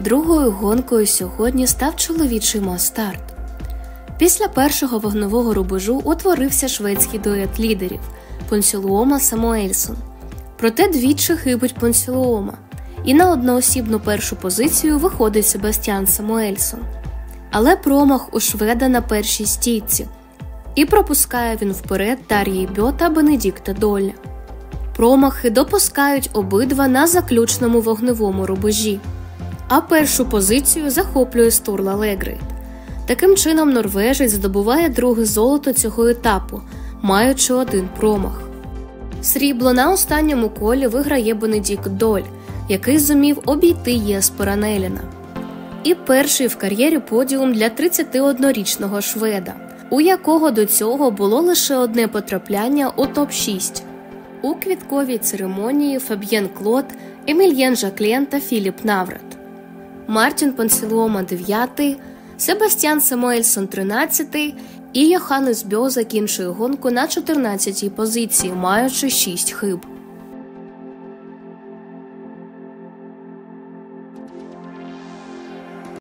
Другою гонкою сьогодні став чоловічий мас-старт. Після першого вогневого рубежу утворився шведський дует лідерів Понсілуома-Самуельсон. Проте двічі хибить Понсілуома, і на одноосібну першу позицію виходить Себастьян Самуельсон. Але промах у шведа на першій стійці, і пропускає він вперед Тар'ї Бьо та Бенедікта Долля. Промахи допускають обидва на заключному вогневому рубежі, а першу позицію захоплює Стурла Легрейд. Таким чином норвежець здобуває друге золото цього етапу, маючи один промах. Срібло на останньому колі виграє Бенедікт Доль, який зумів обійти Єспера Неліна. І перший в кар'єрі подіум для 31-річного шведа, у якого до цього було лише одне потрапляння у топ-6. У квітковій церемонії Фаб'єн Клод, Емільєн Жаклен та Філіп Наврат. Мартін Понсілуома 9-й, Себастьян Самуельсон 13-й і Йоханнес Бьо закінчує гонку на 14-й позиції, маючи 6 хиб.